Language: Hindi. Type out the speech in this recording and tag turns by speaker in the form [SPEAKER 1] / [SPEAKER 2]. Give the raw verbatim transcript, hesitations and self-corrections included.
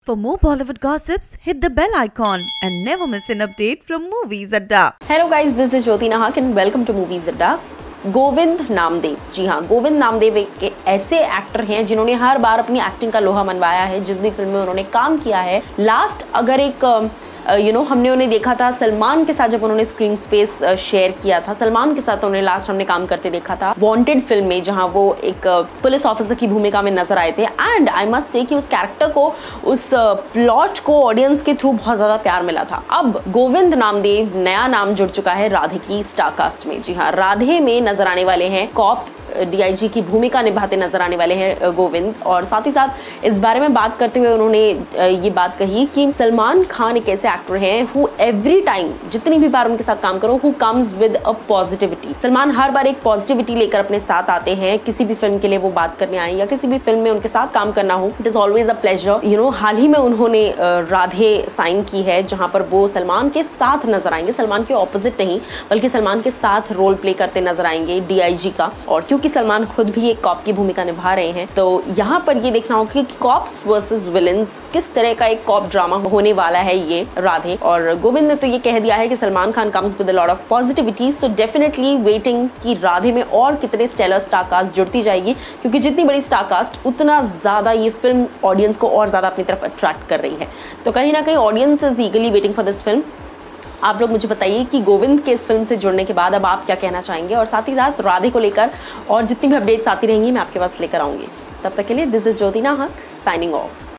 [SPEAKER 1] For more Bollywood gossips, hit the bell icon and never miss an update from Movies Adda.
[SPEAKER 2] Hello guys, this is Jyoti Nahak and welcome to Movies Adda. Govind Namdev, जी हाँ, गोविंद नामदेव एक ऐसे एक्टर हैं जिन्होंने हर बार अपनी एक्टिंग का लोहा मनवाया है। जिस भी फिल्म में उन्होंने काम किया है, लास्ट अगर एक यू नो हमने उन्हें देखा था सलमान के साथ, जब उन्होंने स्क्रीन स्पेस शेयर किया था, सलमान के साथ उन्हें लास्ट हमने काम करते देखा था वांटेड फिल्म में, जहां वो एक पुलिस ऑफिसर की भूमिका में नजर आए थे। एंड आई मस्ट से कि उस कैरेक्टर को, उस प्लॉट को ऑडियंस के थ्रू बहुत ज्यादा प्यार मिला था। अब गोविंद नामदेव नया नाम जुड़ चुका है राधे की स्टारकास्ट में। जी हाँ, राधे में नजर आने वाले हैं कॉप डीआईजी की भूमिका निभाते नजर आने वाले हैं गोविंद। और साथ ही साथ इस बारे में बात करते हुए उन्होंने ये बात कही कि सलमान खान एक ऐसे एक्टर हैं हु एवरी टाइम, जितनी भी बार उनके साथ काम करो, who comes with a positivity. Salman हर बार एक पॉजिटिविटी लेकर अपने साथ आते हैं। किसी भी फिल्म के लिए वो बात करने आए या किसी भी फिल्म में उनके साथ काम करना हो, it is always a pleasure. You know, हाल ही में उन्होंने राधे साइन की है, जहां पर वो सलमान के साथ नजर आएंगे, सलमान के ऑपोजिट नहीं बल्कि सलमान के साथ रोल प्ले करते नजर आएंगे डीआईजी का। और क्योंकि सलमान खुद भी एक कॉप की भूमिका निभा रहे हैं, तो यहाँ पर ये देखना होगा कि कॉप्स वर्सेस विलेंस, किस तरह का एक कॉप ड्रामा होने वाला है ये राधे। और गोविंद ने तो ये कह दिया है कि Salman Khan comes with a lot of positivity, so definitely waiting कि राधे में और कितने स्टेलर स्टारकास्ट जुड़ती जाएगी, क्योंकि जितनी बड़ी स्टारकास्ट उतना ज्यादा ये फिल्म ऑडियंस को और ज्यादा अपनी तरफ अट्रैक्ट कर रही है। तो कहीं ना कहीं audience is eagerly waiting for this film. आप लोग मुझे बताइए कि गोविंद के इस फिल्म से जुड़ने के बाद अब आप क्या कहना चाहेंगे, और साथ ही साथ राधे को लेकर और जितनी भी अपडेट्स आती रहेंगी मैं आपके पास लेकर आऊंगी। तब तक के लिए दिस इज ज्योति नाहक साइनिंग ऑफ।